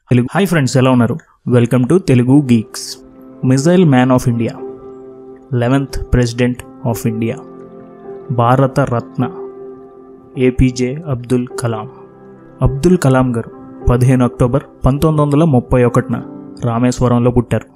Telugu hi friends, ఎలా ఉన్నారు? Welcome to Telugu geeks. Missile man of India, 11th president of India, Bharat Ratna APJ Abdul Kalam. Abdul Kalam garu 15 October 1931 రామేశ్వరంలో పుట్టారు.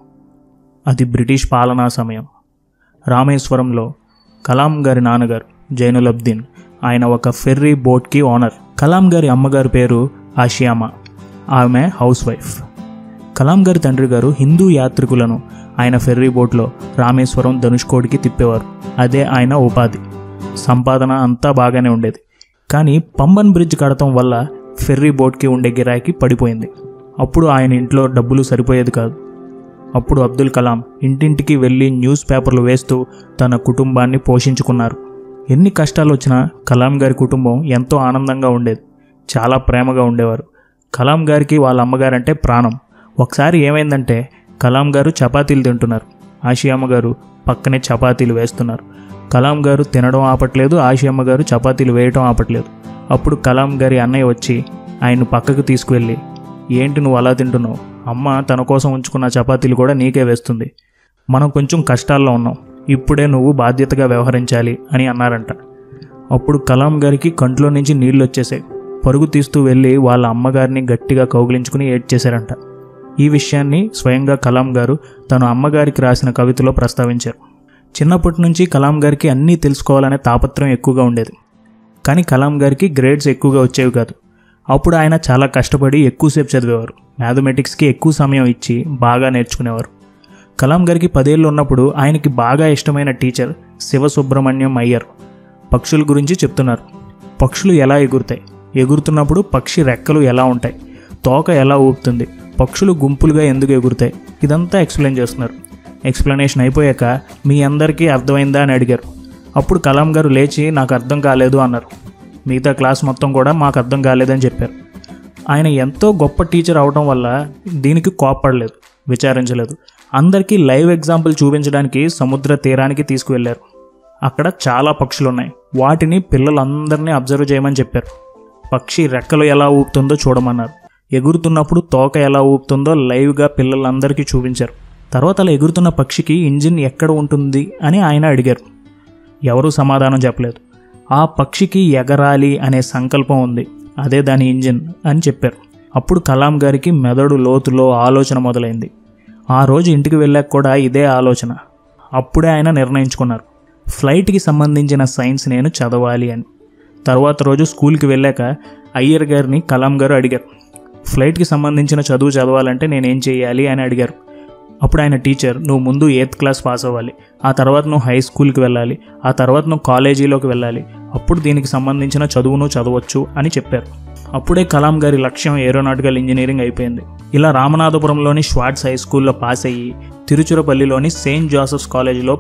అది British పాలనా సమయం. రామేశ్వరంలో కలాం గారి నాన్నగారు జైనులబ్దీన్, ఆయన ఒక ఫెర్రీ బోట్కి ఓనర్. కలాం గారి అమ్మగారి పేరు ఆషియామా, ఆమె హౌస్ వైఫ్. కలాం గారి తండ్రి గారు హిందూ యాత్రికులను ఆయన ఫెర్రీ బోట్లో రామేశ్వరం, ధనుష్కోడికి తిప్పేవారు. అదే ఆయన ఉపాధి. సంపాదన అంతా బాగానే ఉండేది. కానీ పంబన్ బ్రిడ్జ్ కడటం వల్ల ఫెర్రీ బోట్కి ఉండే గిరాకీ పడిపోయింది. అప్పుడు ఆయన ఇంట్లో డబ్బులు సరిపోయేది కాదు. అప్పుడు అబ్దుల్ కలాం ఇంటింటికి వెళ్ళి న్యూస్ పేపర్లు వేస్తూ తన కుటుంబాన్ని పోషించుకున్నారు. ఎన్ని కష్టాలు వచ్చినా కలాం గారి కుటుంబం ఎంతో ఆనందంగా ఉండేది. చాలా ప్రేమగా ఉండేవారు. కలాం గారికి వాళ్ళ అమ్మగారంటే ప్రాణం. ఒకసారి ఏమైందంటే, కలాం గారు చపాతీలు తింటున్నారు. ఆషియామ్మ గారు పక్కనే చపాతీలు వేస్తున్నారు. కలాం గారు తినడం ఆపట్లేదు, ఆషియామ్మ గారు చపాతీలు వేయటం ఆపట్లేదు. అప్పుడు కలాం గారి అన్నయ్య వచ్చి ఆయన్ను పక్కకు తీసుకువెళ్ళి, ఏంటి నువ్వు అలా తింటున్నావు? అమ్మ తన కోసం ఉంచుకున్న చపాతీలు కూడా నీకే వేస్తుంది. మనం కొంచెం కష్టాల్లో ఉన్నాం, ఇప్పుడే నువ్వు బాధ్యతగా వ్యవహరించాలి అని అన్నారంట. అప్పుడు కలాం గారికి కంట్లో నుంచి నీళ్ళు వచ్చేసాయి. పరుగు తీస్తూ వెళ్ళి వాళ్ళ అమ్మగారిని గట్టిగా కౌగిలించుకుని ఏడ్చేశారంట. ఈ విషయాన్ని స్వయంగా కలాం గారు తను అమ్మగారికి రాసిన కవితలో ప్రస్తావించారు. చిన్నప్పటి నుంచి కలాం గారికి అన్నీ తెలుసుకోవాలనే తాపత్రయం ఎక్కువగా ఉండేది. కానీ కలాం గారికి గ్రేడ్స్ ఎక్కువగా వచ్చేవి కాదు. అప్పుడు ఆయన చాలా కష్టపడి ఎక్కువసేపు చదివేవారు. మ్యాథమెటిక్స్కి ఎక్కువ సమయం ఇచ్చి బాగా నేర్చుకునేవారు. కలాం గారికి 10 ఏళ్ళు ఉన్నప్పుడు ఆయనకి బాగా ఇష్టమైన టీచర్ శివసుబ్రహ్మణ్యం అయ్యర్ పక్షుల గురించి చెప్తున్నారు. పక్షులు ఎలా ఎగురుతాయి, ఎగురుతున్నప్పుడు పక్షి రెక్కలు ఎలా ఉంటాయి, తోక ఎలా ఊపుతుంది, పక్షులు గుంపులుగా ఎందుకు ఎగురుతాయి, ఇదంతా ఎక్స్ప్లెయిన్ చేస్తున్నారు. ఎక్స్ప్లెనేషన్ అయిపోయాక మీ అందరికీ అర్థమైందా అని అడిగారు. అప్పుడు కలాం గారు లేచి నాకు అర్థం కాలేదు అన్నారు. మిగతా క్లాస్ మొత్తం కూడా మాకు అర్థం కాలేదని చెప్పారు. ఆయన ఎంతో గొప్ప టీచర్ అవడం వల్ల దీనికి కోప్పడలేదు, విచారించలేదు. అందరికీ లైవ్ ఎగ్జాంపుల్ చూపించడానికి సముద్ర తీరానికి తీసుకువెళ్ళారు. అక్కడ చాలా పక్షులు ఉన్నాయి, వాటిని పిల్లలందరినీ అబ్జర్వ్ చేయమని చెప్పారు. పక్షి రెక్కలు ఎలా ఊపుతుందో చూడమన్నారు. ఎగురుతున్నప్పుడు తోక ఎలా ఊపుతుందో లైవ్గా పిల్లలందరికీ చూపించారు. తర్వాత అలా ఎగురుతున్న పక్షికి ఇంజిన్ ఎక్కడ ఉంటుంది అని ఆయన అడిగారు. ఎవరూ సమాధానం చెప్పలేదు. ఆ పక్షికి ఎగరాలి అనే సంకల్పం ఉంది, అదే దాని ఇంజిన్ అని చెప్పారు. అప్పుడు కలాం గారికి మెదడు లోతులో ఆలోచన మొదలైంది. ఆ రోజు ఇంటికి వెళ్ళాక కూడా ఇదే ఆలోచన. అప్పుడే ఆయన నిర్ణయించుకున్నారు, ఫ్లైట్కి సంబంధించిన సైన్స్ నేను చదవాలి అని. తర్వాత రోజు స్కూల్కి వెళ్ళాక అయ్యర్ గారిని కలాం గారు అడిగారు, ఫ్లైట్కి సంబంధించిన చదువు చదవాలంటే నేనేం చేయాలి అని అడిగారు. అప్పుడు ఆయన టీచర్, నువ్వు ముందు 8th క్లాస్ పాస్ అవ్వాలి, ఆ తర్వాత నువ్వు హై స్కూల్కి వెళ్ళాలి, ఆ తర్వాత నువ్వు కాలేజీలోకి వెళ్ళాలి, అప్పుడు దీనికి సంబంధించిన చదువును చదవచ్చు అని చెప్పారు. అప్పుడే కలాం గారి లక్ష్యం ఏరోనాటికల్ ఇంజనీరింగ్ అయిపోయింది. ఇలా రామనాథపురంలోని షార్ట్స్ హై స్కూల్లో పాస్ అయ్యి తిరుచిరపల్లిలోని సెయింట్ జోసెఫ్స్ కాలేజీలో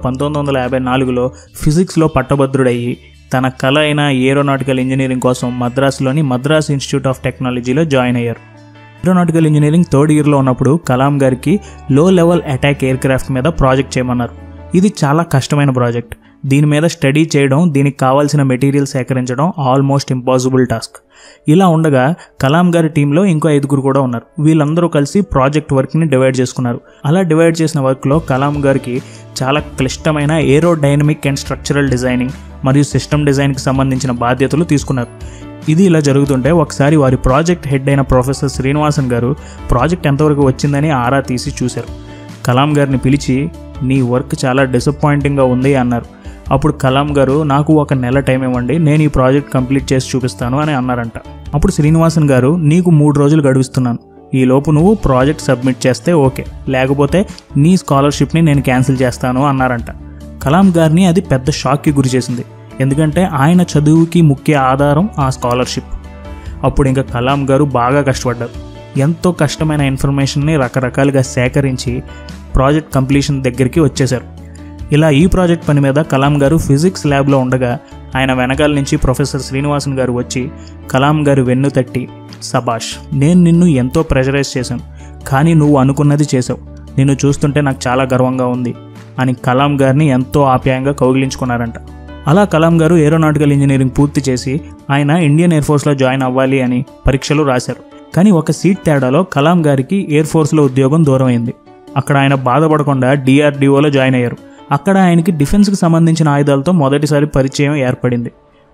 1954లో ఫిజిక్స్లో పట్టభద్రుడయ్యి తన కల అయిన ఏరోనాటికల్ ఇంజనీరింగ్ కోసం మద్రాసులోని మద్రాస్ ఇన్స్టిట్యూట్ ఆఫ్ టెక్నాలజీలో జాయిన్ అయ్యారు. ఏరోనాటికల్ ఇంజనీరింగ్ 3rd ఇయర్లో ఉన్నప్పుడు కలాం గారికి low level attack aircraft మీద ప్రాజెక్ట్ చేయమన్నారు. ఇది చాలా కష్టమైన ప్రాజెక్ట్. దీని మీద స్టడీ చేయడం, దీనికి కావాల్సిన మెటీరియల్ సేకరించడం ఆల్మోస్ట్ ఇంపాసిబుల్ టాస్క్. ఇలా ఉండగా కలాం గారి టీంలో ఇంకో 5గురు కూడా ఉన్నారు. వీళ్ళందరూ కలిసి ప్రాజెక్ట్ వర్క్ని డివైడ్ చేసుకున్నారు. అలా డివైడ్ చేసిన వర్క్లో కలాం గారికి చాలా క్లిష్టమైన ఏరోడైనమిక్ అండ్ స్ట్రక్చరల్ డిజైనింగ్ మరియు సిస్టమ్ డిజైన్కి సంబంధించిన బాధ్యతలు తీసుకున్నారు. ఇది ఇలా జరుగుతుంటే ఒకసారి వారి ప్రాజెక్ట్ హెడ్ అయిన ప్రొఫెసర్ శ్రీనివాసన్ గారు ప్రాజెక్ట్ ఎంతవరకు వచ్చిందని ఆరా తీసి చూశారు. కలాం గారిని పిలిచి, నీ వర్క్ చాలా డిసప్పాయింటింగ్గా ఉంది అన్నారు. అప్పుడు కలాం గారు, నాకు 1 నెల టైం ఇవ్వండి, నేను ఈ ప్రాజెక్ట్ కంప్లీట్ చేసి చూపిస్తాను అని అన్నారంట. అప్పుడు శ్రీనివాసన్ గారు, నీకు 3 రోజులు గడువిస్తున్నాను, ఈలోపు నువ్వు ప్రాజెక్ట్ సబ్మిట్ చేస్తే ఓకే, లేకపోతే నీ స్కాలర్షిప్ని నేను క్యాన్సిల్ చేస్తాను అన్నారంట. కలాం గారిని అది పెద్ద షాక్కి గురి చేసింది. ఎందుకంటే ఆయన చదువుకి ముఖ్య ఆధారం ఆ స్కాలర్షిప్. అప్పుడు ఇంకా కలాం గారు బాగా కష్టపడ్డారు. ఎంతో కష్టమైన ఇన్ఫర్మేషన్ని రకరకాలుగా సేకరించి ప్రాజెక్ట్ కంప్లీషన్ దగ్గరికి వచ్చేశారు. ఇలా ఈ ప్రాజెక్ట్ పని మీద కలాం గారు ఫిజిక్స్ ల్యాబ్లో ఉండగా ఆయన వెనకాల నుంచి ప్రొఫెసర్ శ్రీనివాసన్ గారు వచ్చి కలాం గారు వెన్ను తట్టి, సబాష్, నేను నిన్ను ఎంతో ప్రెషరైజ్ చేశాను, కానీ నువ్వు అనుకున్నది చేసావు, నిన్ను చూస్తుంటే నాకు చాలా గర్వంగా ఉంది అని కలాం గారిని ఎంతో ఆప్యాయంగా కౌగిలించుకున్నారంట. అలా కలాం గారు ఏరోనాటికల్ ఇంజనీరింగ్ పూర్తి చేసి ఆయన ఇండియన్ ఎయిర్ ఫోర్స్లో జాయిన్ అవ్వాలి అని పరీక్షలు రాశారు. కానీ ఒక సీట్ తేడాలో కలాం గారికి ఎయిర్ ఫోర్స్లో ఉద్యోగం దూరం అయింది. అక్కడ ఆయన బాధపడకుండా DRDOలో జాయిన్ అయ్యారు. అక్కడ ఆయనకి డిఫెన్స్కి సంబంధించిన ఆయుధాలతో మొదటిసారి పరిచయం ఏర్పడింది.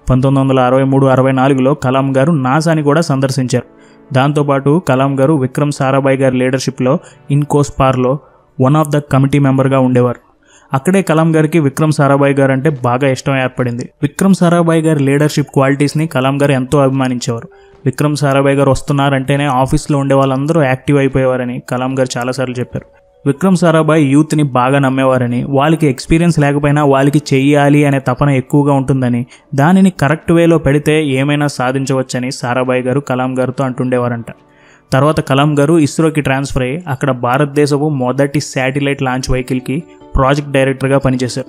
1963-64లో కలాం గారు నాసాని కూడా సందర్శించారు. దాంతోపాటు కలాం గారు విక్రమ్ సారాభాయ్ గారి లీడర్షిప్లో ఇన్కోస్పార్లో వన్ ఆఫ్ ద కమిటీ మెంబర్గా ఉండేవారు. అక్కడే కలాం గారికి విక్రమ్ సారాభాయ్ గారు అంటే బాగా ఇష్టం ఏర్పడింది. విక్రమ్ సారాభాయ్ గారి లీడర్షిప్ క్వాలిటీస్ని కలాం గారు ఎంతో అభిమానించేవారు. విక్రమ్ సారాభాయ్ గారు వస్తున్నారంటేనే ఆఫీస్లో ఉండే వాళ్ళందరూ యాక్టివ్ అయిపోయేవారని కలాం గారు చాలాసార్లు చెప్పారు. విక్రమ్ సారాభాయ్ యూత్ని బాగా నమ్మేవారని, వాళ్ళకి ఎక్స్పీరియన్స్ లేకపోయినా వాళ్ళకి చెయ్యాలి అనే తపన ఎక్కువగా ఉంటుందని, దానిని కరెక్ట్ వేలో పెడితే ఏమైనా సాధించవచ్చని సారాభాయ్ గారు కలాం గారితో అంటుండేవారంట. తర్వాత కలాం గారు ఇస్రోకి ట్రాన్స్ఫర్ అయ్యి అక్కడ భారతదేశపు మొదటి శాటిలైట్ లాంచ్ వెహికల్కి ప్రాజెక్ట్ డైరెక్టర్గా పనిచేశారు.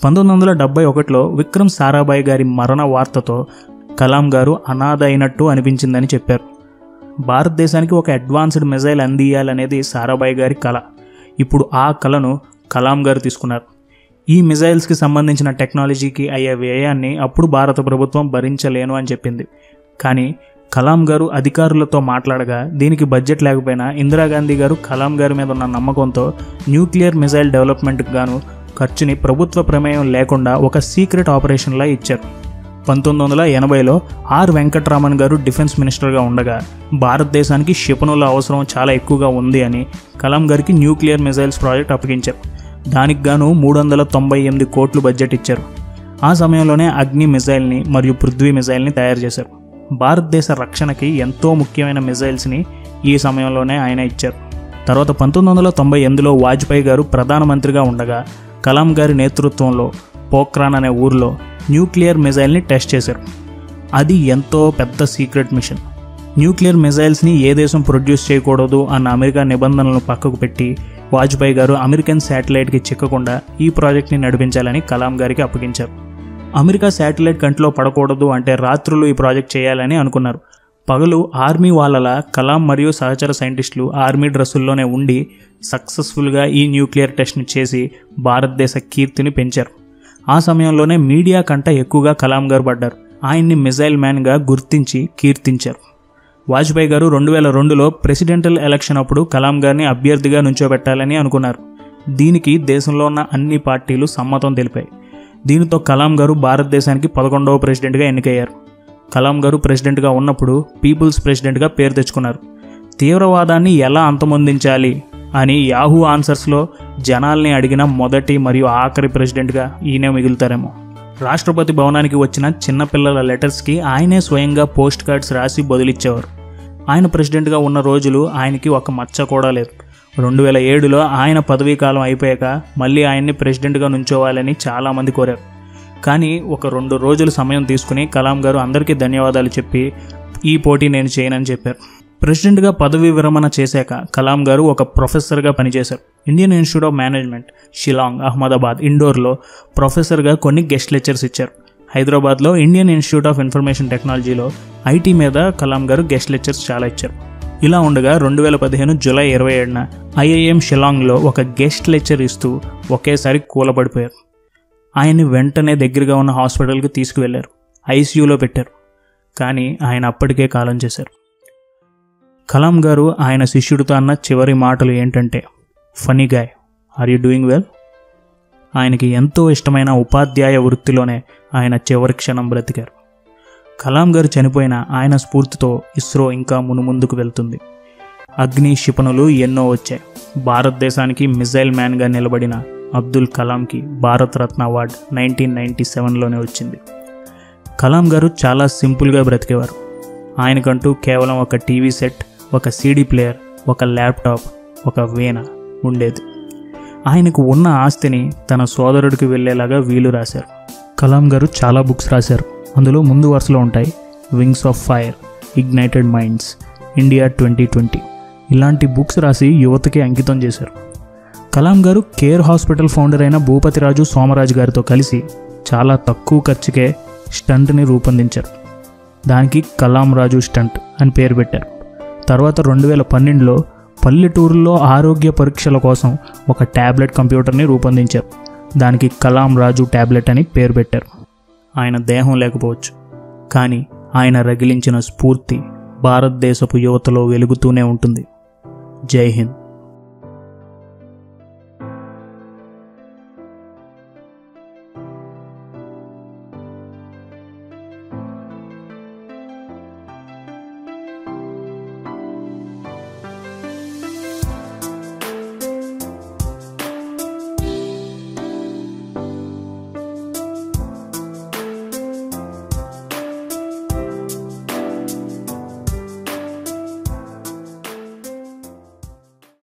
1971లో విక్రమ్ సారాభాయ్ గారి మరణ వార్తతో కలాం గారు అనాథ అయినట్టు అనిపించిందని చెప్పారు. భారతదేశానికి ఒక అడ్వాన్స్డ్ మిజైల్ అందియాలనేది సారాభాయ్ గారి కళ. ఇప్పుడు ఆ కళను కలాం గారు తీసుకున్నారు. ఈ మిజైల్స్కి సంబంధించిన టెక్నాలజీకి అయ్యే వ్యయాన్ని అప్పుడు భారత ప్రభుత్వం భరించలేను అని చెప్పింది. కానీ కలాం గారు అధికారులతో మాట్లాడగా దీనికి బడ్జెట్ లేకపోయినా ఇందిరాగాంధీ గారు కలాం గారి మీద ఉన్న నమ్మకంతో న్యూక్లియర్ మిజైల్ డెవలప్మెంట్కి గాను ఖర్చుని ప్రభుత్వ ప్రమేయం లేకుండా ఒక సీక్రెట్ ఆపరేషన్లా ఇచ్చారు. 1980లో ఆర్ వెంకట్రామన్ గారు డిఫెన్స్ మినిస్టర్గా ఉండగా భారతదేశానికి క్షిపణుల అవసరం చాలా ఎక్కువగా ఉంది అని కలాం గారికి న్యూక్లియర్ మిజైల్స్ ప్రాజెక్ట్ అప్పగించారు. దానికి గాను 398 కోట్లు బడ్జెట్ ఇచ్చారు. ఆ సమయంలోనే అగ్ని మిజైల్ని మరియు పృథ్వీ మిజైల్ని తయారు చేశారు. భారతదేశ రక్షణకి ఎంతో ముఖ్యమైన మిజైల్స్ని ఈ సమయంలోనే ఆయన ఇచ్చారు. తర్వాత 1998లో వాజ్పేయి గారు ప్రధానమంత్రిగా ఉండగా కలాం గారి నేతృత్వంలో పోఖ్రాన్ అనే ఊర్లో న్యూక్లియర్ మిజైల్ని టెస్ట్ చేశారు. అది ఎంతో పెద్ద సీక్రెట్ మిషన్. న్యూక్లియర్ మిజైల్స్ని ఏ దేశం ప్రొడ్యూస్ చేయకూడదు అన్న అమెరికా నిబంధనలను పక్కకు పెట్టి వాజ్పేయి గారు అమెరికన్ శాటిలైట్కి చిక్కకుండా ఈ ప్రాజెక్ట్ని నడిపించాలని కలాం గారికి అప్పగించారు. అమెరికా శాటిలైట్ కంటిలో పడకూడదు అంటే రాత్రులు ఈ ప్రాజెక్ట్ చేయాలని అనుకున్నారు. పగలు ఆర్మీ వాళ్ళలా కలాం మరియు సహచర సైంటిస్టులు ఆర్మీ డ్రెస్సుల్లోనే ఉండి సక్సెస్ఫుల్గా ఈ న్యూక్లియర్ టెస్ట్ని చేసి భారతదేశ కీర్తిని పెంచారు. ఆ సమయంలోనే మీడియా కంట ఎక్కువగా కలాం గారు పడ్డారు. ఆయన్ని మిజైల్ మ్యాన్గా గుర్తించి కీర్తించారు. వాజ్పేయి గారు 2002లో ప్రెసిడెంటల్ ఎలక్షన్ అప్పుడు కలాం గారిని అభ్యర్థిగా నుంచోబెట్టాలని అనుకున్నారు. దీనికి దేశంలో ఉన్న అన్ని పార్టీలు సమ్మతం తెలిపాయి. దీనితో కలాం గారు భారతదేశానికి 11వ ప్రెసిడెంట్గా ఎన్నికయ్యారు. కలాం గారు ప్రెసిడెంట్గా ఉన్నప్పుడు పీపుల్స్ ప్రెసిడెంట్గా పేరు తెచ్చుకున్నారు. తీవ్రవాదాన్ని ఎలా అంతమొందించాలి అని యాహూ ఆన్సర్స్లో జనాల్ని అడిగిన మొదటి మరియు ఆఖరి ప్రెసిడెంట్గా ఈయనే మిగులుతారేమో. రాష్ట్రపతి భవనానికి వచ్చిన చిన్నపిల్లల లెటర్స్కి ఆయనే స్వయంగా పోస్ట్ కార్డ్స్ రాసి బదులిచ్చేవారు. ఆయన ప్రెసిడెంట్గా ఉన్న రోజులు ఆయనకి ఒక మచ్చ కూడా లేదు. 2007లో ఆయన పదవీ కాలం అయిపోయాక మళ్ళీ ఆయన్ని ప్రెసిడెంట్గా నుంచోవాలని చాలామంది కోరారు. కానీ ఒక 2 రోజులు సమయం తీసుకుని కలాం గారు అందరికీ ధన్యవాదాలు చెప్పి ఈ పోటీ నేను చేయనని చెప్పారు. ప్రెసిడెంట్గా పదవీ విరమణ చేశాక కలాం గారు ఒక ప్రొఫెసర్గా పనిచేశారు. Indian institute of management, Shillong, Ahmedabad, ఇండోర్లో ప్రొఫెసర్గా కొన్ని గెస్ట్ లెక్చర్స్ ఇచ్చారు. హైదరాబాద్లో ఇండియన్ ఇన్స్టిట్యూట్ ఆఫ్ ఇన్ఫర్మేషన్ టెక్నాలజీలో ఐటీ మీద కలాం గారు గెస్ట్ లెక్చర్స్ చాలా ఇచ్చారు. ఇలా ఉండగా 2015 జూలై 27న IIM షిలాంగ్లో ఒక గెస్ట్ లెక్చర్ ఇస్తూ ఒకేసారి కూలబడిపోయారు. ఆయన్ని వెంటనే దగ్గరగా ఉన్న హాస్పిటల్కి తీసుకువెళ్లారు. ICUలో పెట్టారు. కానీ ఆయన అప్పటికే కాలం చేశారు. కలాం గారు ఆయన శిష్యుడితో అన్న చివరి మాటలు ఏంటంటే, funny guy, are you doing well? ఆయనకి ఎంతో ఇష్టమైన ఉపాధ్యాయ వృత్తిలోనే ఆయన చివరి క్షణం బ్రతికారు. కలాం గారు చనిపోయిన ఆయన స్ఫూర్తితో ఇస్రో ఇంకా మునుముందుకు వెళ్తుంది. అగ్ని క్షిపణులు ఎన్నో వచ్చాయి. భారతదేశానికి మిజైల్ మ్యాన్గా నిలబడిన అబ్దుల్ కలాంకి భారతరత్న అవార్డు 1997లోనే వచ్చింది. కలాం గారు చాలా సింపుల్గా బ్రతికేవారు. ఆయనకంటూ కేవలం ఒక టీవీ సెట్, ఒక CD ప్లేయర్, ఒక ల్యాప్టాప్, ఒక వీణ ఉండేది. ఆయనకు ఉన్న ఆస్తిని తన సోదరుడికి వెళ్ళేలాగా వీలు రాశారు. కలాం గారు చాలా బుక్స్ రాశారు. అందులో ముందు వరుసలో ఉంటాయి wings of fire, ignited minds, India 2020 ఇలాంటి బుక్స్ రాసి యువతకి అంకితం చేశారు. కలాం గారు కేర్ హాస్పిటల్ ఫౌండర్ అయిన భూపతిరాజు సోమరాజు గారితో కలిసి చాలా తక్కువ ఖర్చుకే స్టంట్ని రూపొందించారు. దానికి కలాం రాజు స్టంట్ అని పేరు పెట్టారు. తర్వాత 2012లో పల్లెటూరులో ఆరోగ్య పరీక్షల కోసం ఒక ట్యాబ్లెట్ కంప్యూటర్ని రూపొందించారు. దానికి కలాం రాజు ట్యాబ్లెట్ అని పేరు పెట్టారు. ఆయన దేహం లేకపోవచ్చు, కానీ ఆయన రగిలించిన స్ఫూర్తి భారతదేశపు యువతలో వెలుగుతూనే ఉంటుంది. జై హింద్.